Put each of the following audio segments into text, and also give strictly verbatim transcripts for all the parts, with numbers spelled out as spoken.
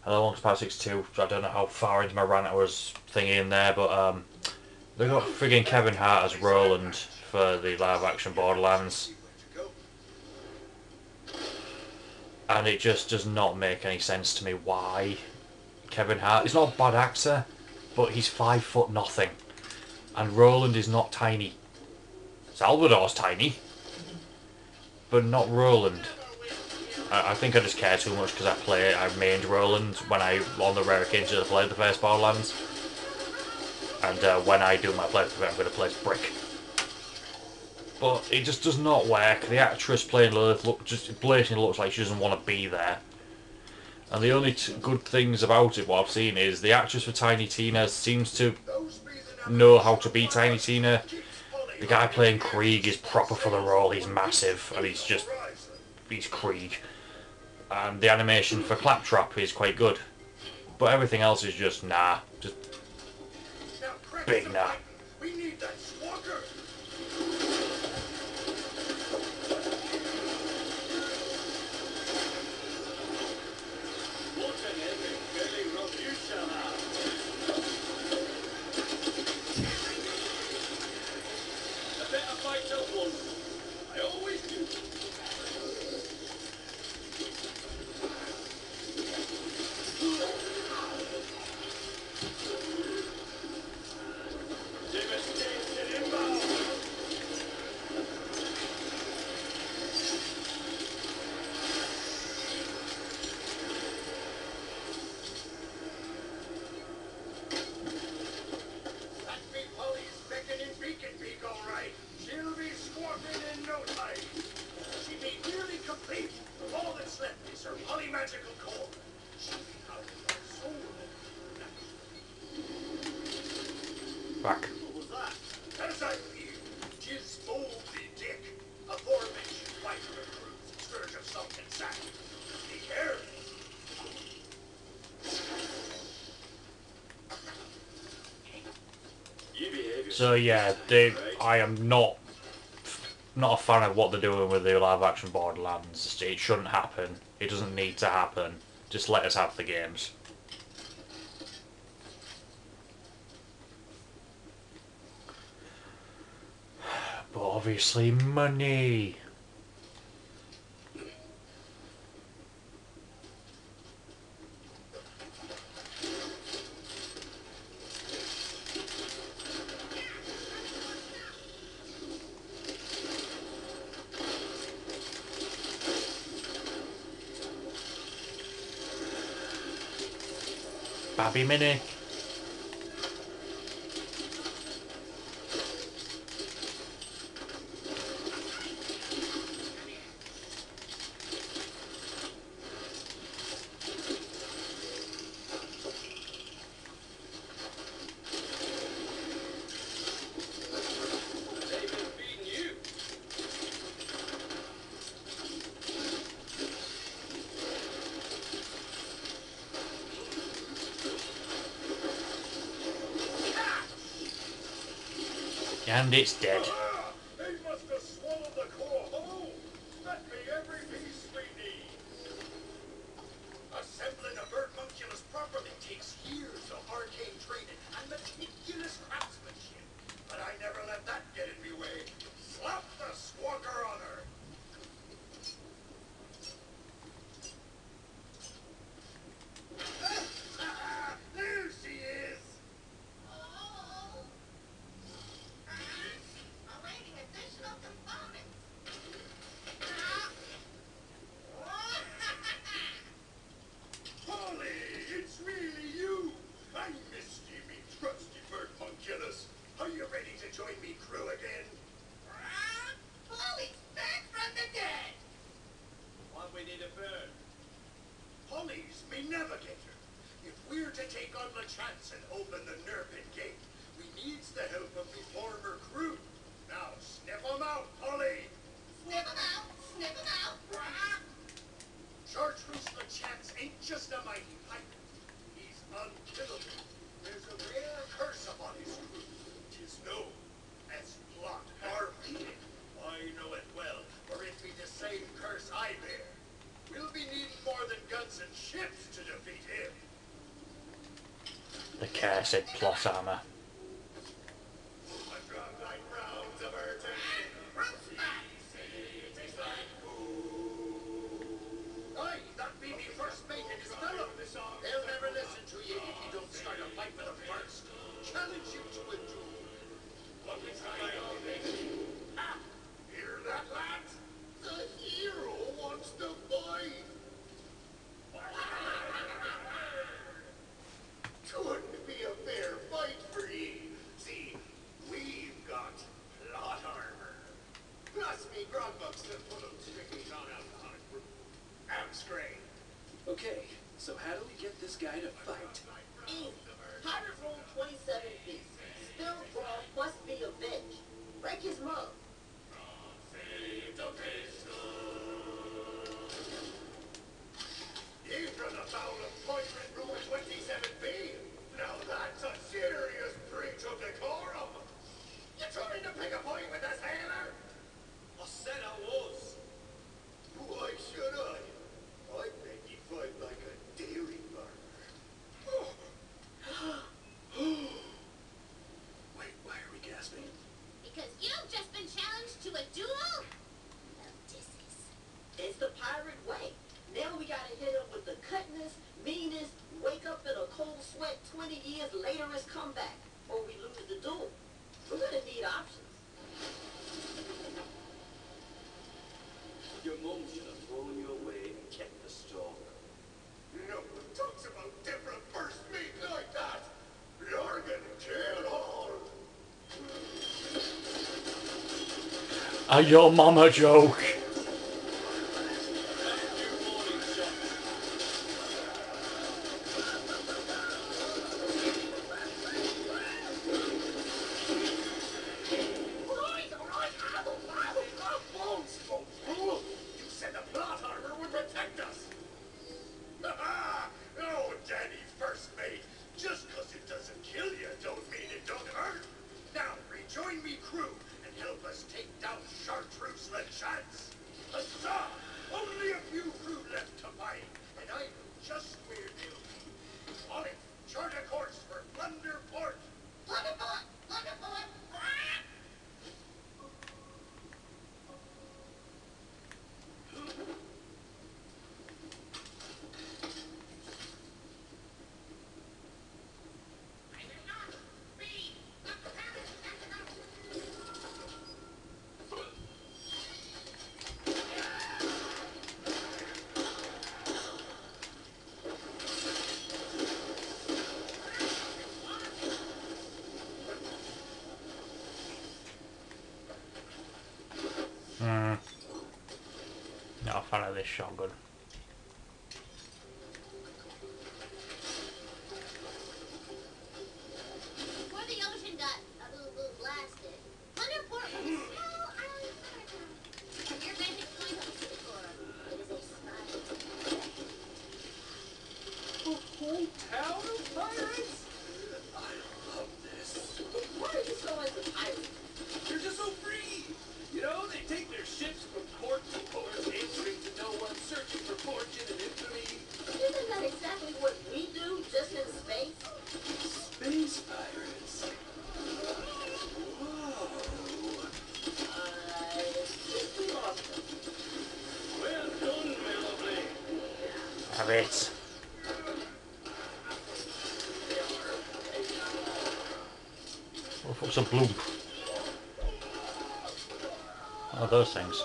Hello, welcome to part sixty-two. So I don't know how far into my rant I was thingy in there, but um, they got frigging Kevin Hart as Roland for the live action Borderlands, and it just does not make any sense to me why Kevin Hart. He's not a bad actor, but he's five foot nothing, and Roland is not tiny. Salvador's tiny, but not Roland. I, I think I just care too much because I play, I mained Roland when I, on the rare occasions I played the first Borderlands. And uh, when I do my playthrough, I'm going to play as Brick. But it just does not work. The actress playing Lilith look, just blatantly looks like she doesn't want to be there. And the only t good things about it, what I've seen, is the actress for Tiny Tina seems to know how to be Tiny Tina. The guy playing Krieg is proper for the role. He's massive, and he's just, he's Krieg. And the animation for Claptrap is quite good. But everything else is just, nah, just big nah. We need that swagger. What an epic belly rub you shall have. A better fight at once. I always do. Devastation inbound. That big Polly's beckoning Beacon Peak, all right. She'll be squawking in no time. She be nearly complete. All that's left is her polymagical core. She'll be out of her soul. Back. What was that? As I feel, tis Moby Dick, aforementioned fighter recruits in scourge of Sultan Sack. Be careful. You behave So yeah, they, I am not not a fan of what they're doing with the live action Borderlands. It shouldn't happen. It doesn't need to happen. Just let us have the games. But obviously money. Babby Mini. They've been feeding you. And it's dead. Ah, they must have swallowed the core whole. That be every piece we need. Assembling a birdmunculus properly takes years of arcane training and meticulous craftsmanship. But I never let that get in me way. Slap the squawker on her. There she is. Awaiting additional components. Polly, it's really you. I missed you, me trusty birdmunculus. Are you ready to join me crew again? Polly's back from the dead. What we need a bird? Polly's me navigator. If we're to take on the chance and open the Nerpin gate, we needs the help of me former crew. Now sniff 'em out, Polly. Snip 'em out, snip 'em out. Chartreuse LeChance ain't just a mighty pirate. He's unkillable. There's a rare curse upon his crew. Tis known as plot harvesting. I know it well, for it be the same curse I bear. We'll be needing more than guns and ships to defeat him. The cursed plot armor. I've got nine rounds of her taking. Aye, that be me first mate in his fellow. They'll never listen to you if you don't start a fight with them first. Challenge you to a duel. What is ah, hear that, lads? The hero wants to fight. Couldn't be a fair fight for ye. See, we've got plot armor. Plus me grog bucks to put them strictly non-alcoholic brew. Abstrain. Okay, so how do we get this guy to fight? Easy. Pirate roll twenty-seven feet. Still brawl must be avenged. Break his mug. You've run afoul of Pirate Rule twenty-seven B. Now that's a serious breach of decorum. You trying to pick a fight with a sailor? I said I was. Why should I? I bet you fight like a dairy farmer. Wait, why are we gasping? Because you've just been challenged to a duel? It's the pirate way. Now we gotta hit him with the cutness, meanness, wake up in a cold sweat twenty years later as comeback, or we lose the duel. We're gonna need options. Your mom should have thrown you away and kept the stock. No one talks about different first mate like that. You're gonna kill all. A your mama joke. You said the plot armor would protect us. Oh, Danny's first mate. Just 'cause it doesn't kill you don't mean it don't hurt. Now rejoin me crew and help us take down Chartreuse LeChance. Huzzah! Only a few crew left to fight, and I know just where they'll be. On it, chart a course for Plunderport. Plunderport! Plunderport! Hmm. Not a fan of this shotgun. Before the ocean got a little, little blasted, Plunderport was a small island paradise. And your magic point of Sikora, it is a smiling A whole town of pirates? I love this. Why are you so into pirates? They're just so free. You know, they take their ships from port to port, answering to no one, searching for fortune and infamy. Isn't that exactly what we do, just in space? Space pirates. Whoa. Uh, it's we lost them. Well done, my lovely. Have it. Oh, what's a bloop? Oh, those things.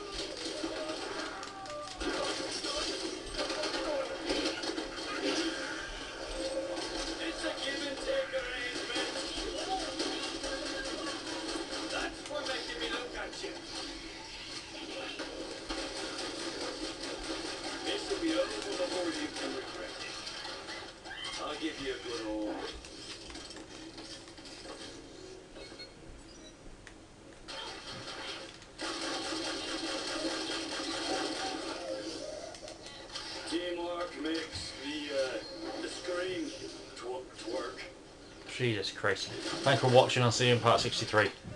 It's a give and take arrangement. That's for making me look at you. This will be over before you can regret it. I'll give you a good old... Teamwork makes the, uh, the scream tw twerk. Jesus Christ. Thanks for watching. I'll see you in part sixty-three.